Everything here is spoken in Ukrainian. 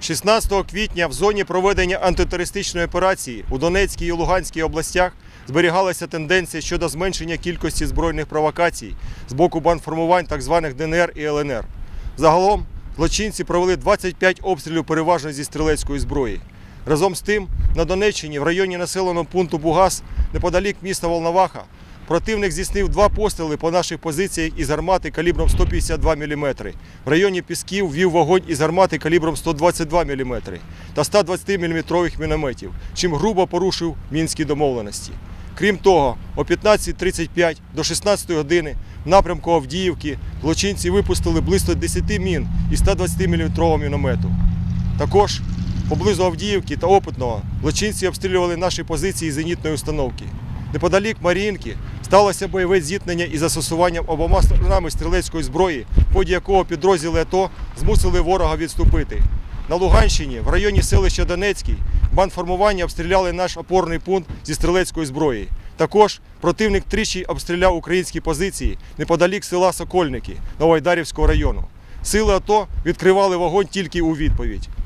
16 квітня в зоні проведення антитерористичної операції у Донецькій і Луганській областях зберігалася тенденція щодо зменшення кількості збройних провокацій з боку бандформувань так званих ДНР і ЛНР. Загалом злочинці провели 25 обстрілів переважно зі стрілецької зброї. Разом з тим, на Донеччині, в районі населеного пункту Бугас, неподалік міста Волноваха, противник здійснив 2 постріли по наших позиціях із гармати калібром 152 мм. В районі Пісків ввів вогонь із гармати калібром 122 мм та 120 мм мінометів, чим грубо порушив мінські домовленості. Крім того, о 15:35 до 16 години в напрямку Авдіївки злочинці випустили близько 10 мін із 120 мм міномету. Також поблизу Авдіївки та Опитного злочинці обстрілювали наші позиції зенітної установки. Неподалік Маріїнки сталося бойове зіткнення із застосуванням обома сторонами стрілецької зброї, в ході якого підрозділи АТО змусили ворога відступити. На Луганщині, в районі селища Донецький, бандформування обстріляли наш опорний пункт зі стрілецької зброї. Також противник тричі обстріляв українські позиції неподалік села Сокольники Новоайдарівського району. Сили АТО відкривали вогонь тільки у відповідь.